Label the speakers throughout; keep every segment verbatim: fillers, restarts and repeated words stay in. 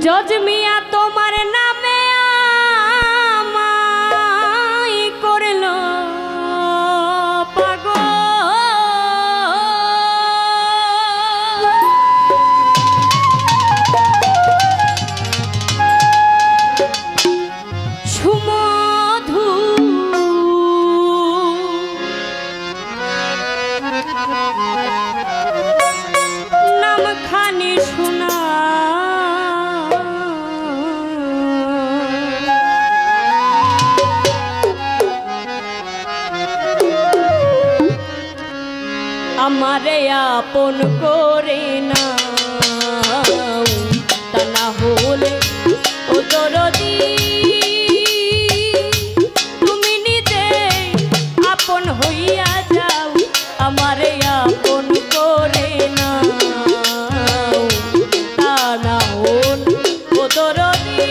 Speaker 1: জজ মিয়া তোমার নামে আমায় করলো পাগল। সুমধু নাম খানি শোনা আমারে আপন করে না, তা না হলে ও দরদি তুমি নিজে আপন হইয়া যাও। আমারে আপন করে না, তা না হলে ও দরদি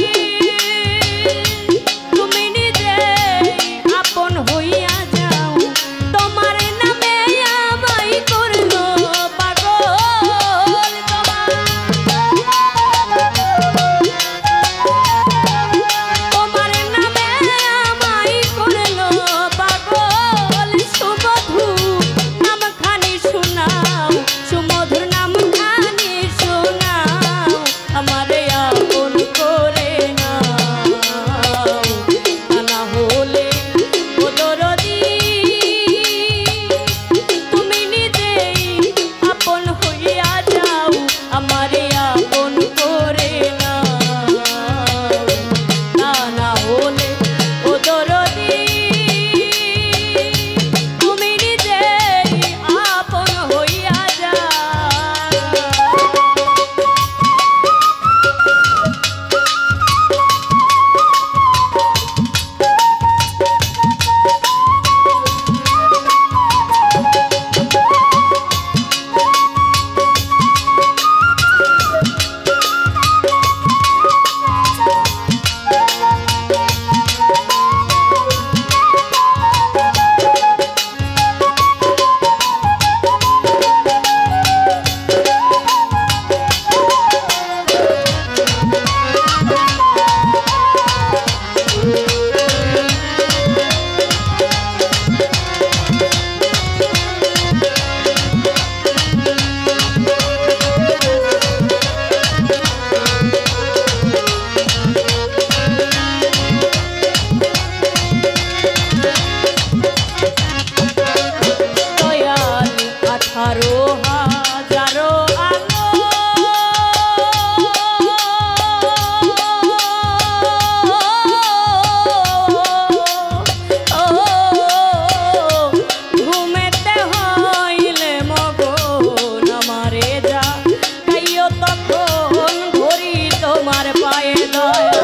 Speaker 1: তুমি নিজে আপন হইয়া যাও। তোমার নামে আমায় করলো পাগল, তোমার নামে আমায় করলো পাগল। সুমধু নাম খানি শোনাও, সুমধুর নাম খানি শোনাও। আমারে আপন করে নাও, তা না হলে ও দরদি তুমি নিজেই আপন হইয়া যাও। আমারে আপন করে নাও, তা না হলে ও দরদি তুমি নিজেই আপন হইয়া যাও। দয়াল আঠারো হাজারো আলো ও ঘুমেতে হইলে মগন আমারে যা গাইও তখন ধরি তোমার পায়ে দয়া।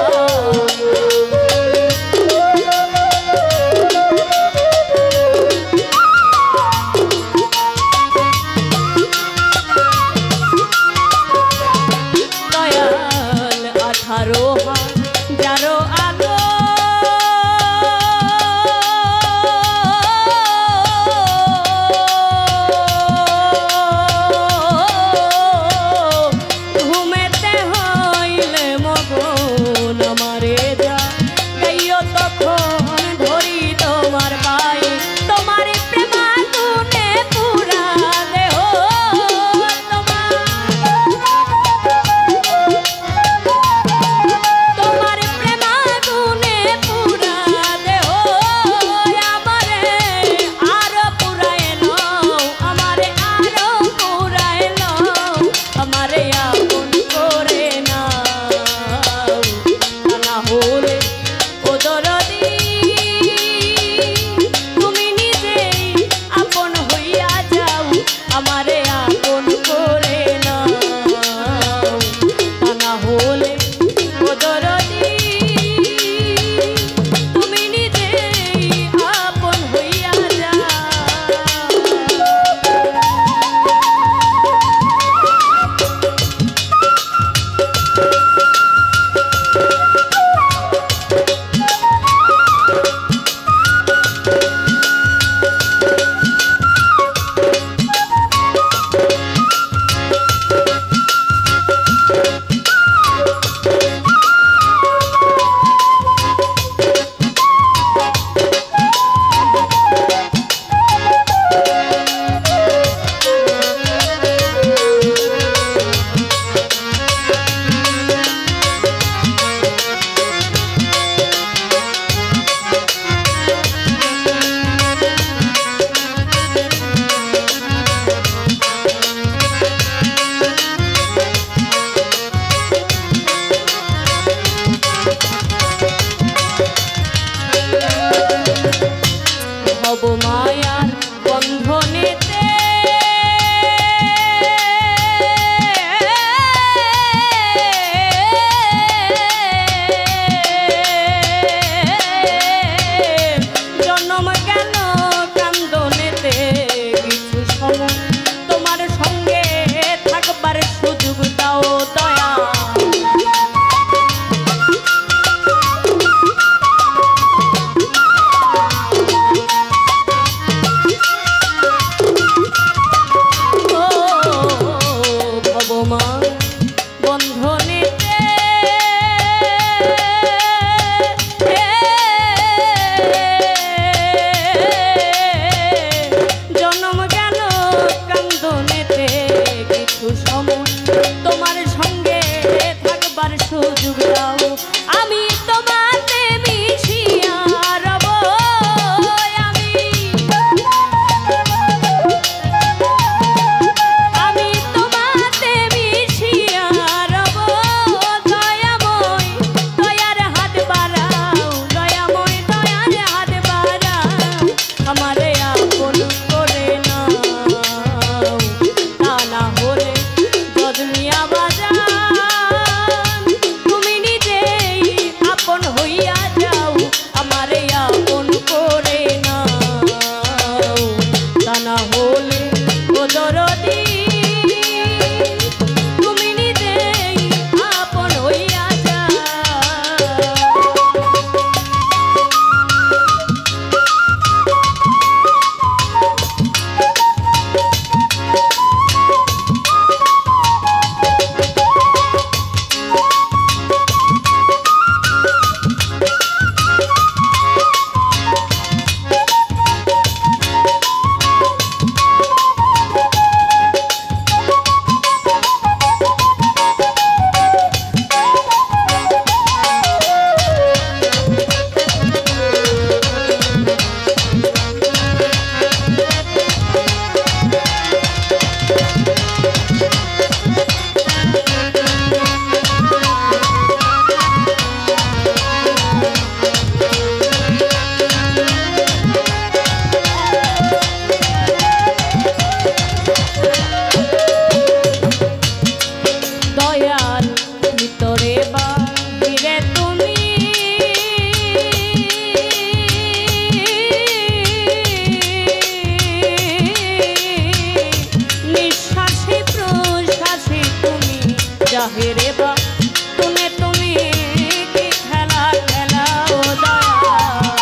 Speaker 1: আহেরে বা তুনে তুমি কি খেলা খেলাও দয়া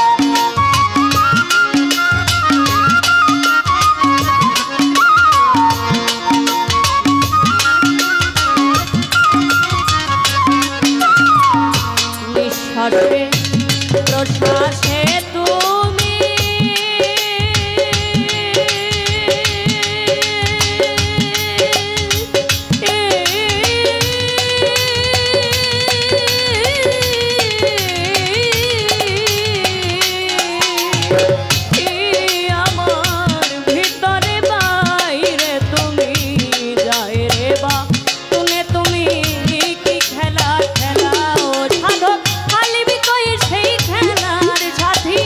Speaker 1: নিঃশ্বাসে প্রশ্বাসে তুমি আমার ভিতরে বাইরে তুমি যায় রে বা তুনে তুমি কি খেলা খেলাও সাধক হালিবি কই সেই খেলার সাথী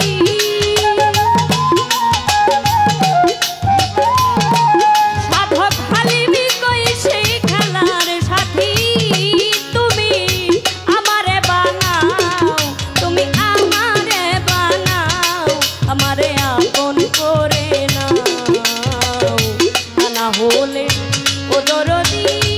Speaker 1: সাধক হালিবি কই সেই খেলার সাথী তুমি আমারে বানাও তুমি আমারে বানাও আমারে আপন করে নাও না হলে ও দরদি